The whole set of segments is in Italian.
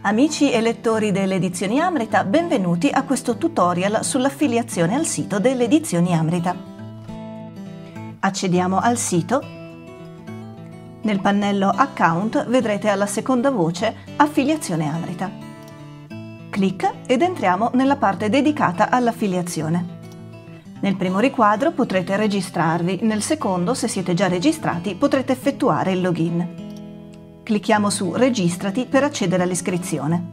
Amici e lettori delle Edizioni Amrita, benvenuti a questo tutorial sull'affiliazione al sito delle Edizioni Amrita. Accediamo al sito. Nel pannello Account vedrete alla seconda voce Affiliazione Amrita. Clic ed entriamo nella parte dedicata all'affiliazione. Nel primo riquadro potrete registrarvi, nel secondo, se siete già registrati, potrete effettuare il login. Clicchiamo su Registrati per accedere all'iscrizione.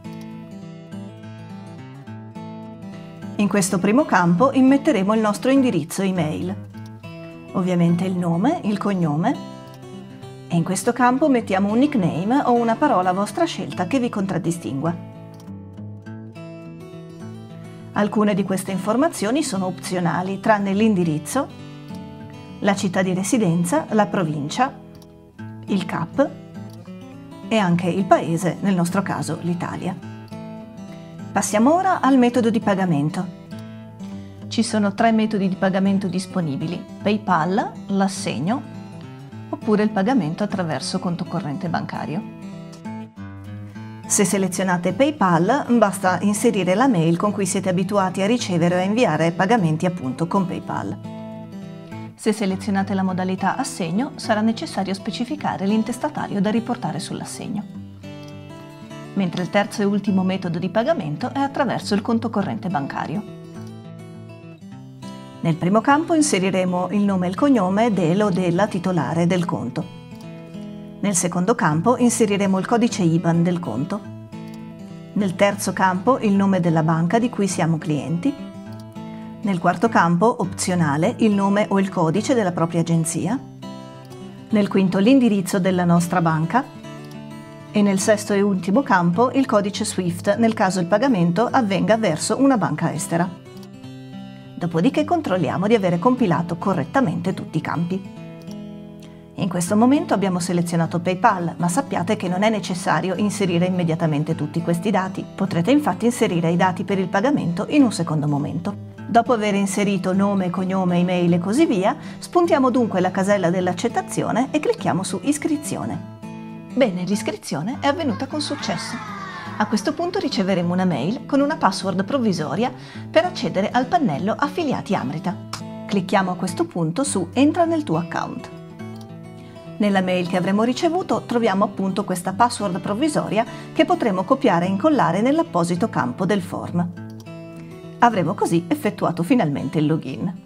In questo primo campo immetteremo il nostro indirizzo email, ovviamente il nome, il cognome, e in questo campo mettiamo un nickname o una parola a vostra scelta che vi contraddistingua. Alcune di queste informazioni sono opzionali, tranne l'indirizzo, la città di residenza, la provincia, il CAP e anche il paese, nel nostro caso l'Italia. Passiamo ora al metodo di pagamento. Ci sono 3 metodi di pagamento disponibili: PayPal, l'assegno oppure il pagamento attraverso conto corrente bancario. Se selezionate PayPal, basta inserire la mail con cui siete abituati a ricevere o a inviare pagamenti appunto con PayPal. Se selezionate la modalità assegno, sarà necessario specificare l'intestatario da riportare sull'assegno. Mentre il terzo e ultimo metodo di pagamento è attraverso il conto corrente bancario. Nel primo campo inseriremo il nome e il cognome del o della titolare del conto. Nel secondo campo inseriremo il codice IBAN del conto. Nel terzo campo il nome della banca di cui siamo clienti. Nel quarto campo, opzionale, il nome o il codice della propria agenzia. Nel quinto l'indirizzo della nostra banca. E nel sesto e ultimo campo il codice SWIFT nel caso il pagamento avvenga verso una banca estera. Dopodiché controlliamo di avere compilato correttamente tutti i campi. In questo momento abbiamo selezionato PayPal, ma sappiate che non è necessario inserire immediatamente tutti questi dati. Potrete infatti inserire i dati per il pagamento in un secondo momento. Dopo aver inserito nome, cognome, email e così via, spuntiamo dunque la casella dell'accettazione e clicchiamo su Iscrizione. Bene, l'iscrizione è avvenuta con successo. A questo punto riceveremo una mail con una password provvisoria per accedere al pannello Affiliati Amrita. Clicchiamo a questo punto su Entra nel tuo account. Nella mail che avremo ricevuto troviamo appunto questa password provvisoria che potremo copiare e incollare nell'apposito campo del form. Avremo così effettuato finalmente il login.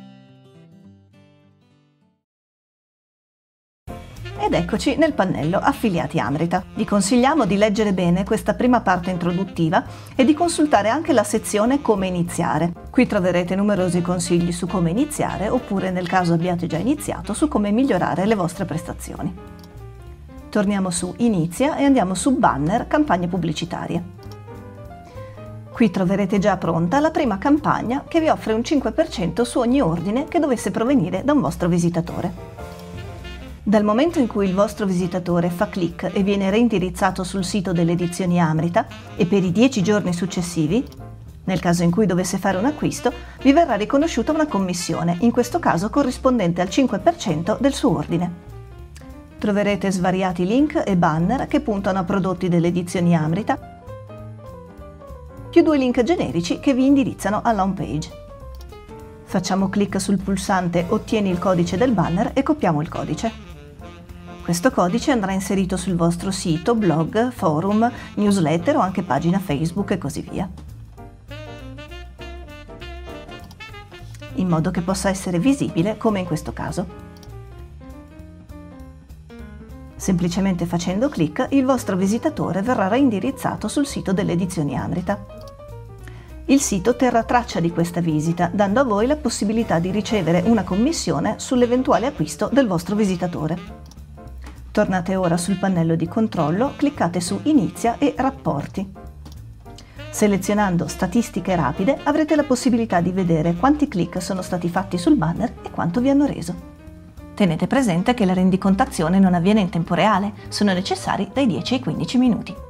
Ed eccoci nel pannello Affiliati Amrita. Vi consigliamo di leggere bene questa prima parte introduttiva e di consultare anche la sezione Come iniziare. Qui troverete numerosi consigli su come iniziare oppure, nel caso abbiate già iniziato, su come migliorare le vostre prestazioni. Torniamo su Inizia e andiamo su Banner Campagne pubblicitarie. Qui troverete già pronta la prima campagna che vi offre un 5% su ogni ordine che dovesse provenire da un vostro visitatore. Dal momento in cui il vostro visitatore fa clic e viene reindirizzato sul sito delle Edizioni Amrita e per i 10 giorni successivi, nel caso in cui dovesse fare un acquisto, vi verrà riconosciuta una commissione, in questo caso corrispondente al 5% del suo ordine. Troverete svariati link e banner che puntano a prodotti delle Edizioni Amrita, più 2 link generici che vi indirizzano alla home page. Facciamo clic sul pulsante Ottieni il codice del banner e copiamo il codice. Questo codice andrà inserito sul vostro sito, blog, forum, newsletter o anche pagina Facebook e così via, in modo che possa essere visibile come in questo caso. Semplicemente facendo clic, il vostro visitatore verrà reindirizzato sul sito delle Edizioni Amrita. Il sito terrà traccia di questa visita, dando a voi la possibilità di ricevere una commissione sull'eventuale acquisto del vostro visitatore. Tornate ora sul pannello di controllo, cliccate su Inizia e Rapporti. Selezionando Statistiche rapide avrete la possibilità di vedere quanti click sono stati fatti sul banner e quanto vi hanno reso. Tenete presente che la rendicontazione non avviene in tempo reale, sono necessari dai 10 ai 15 minuti.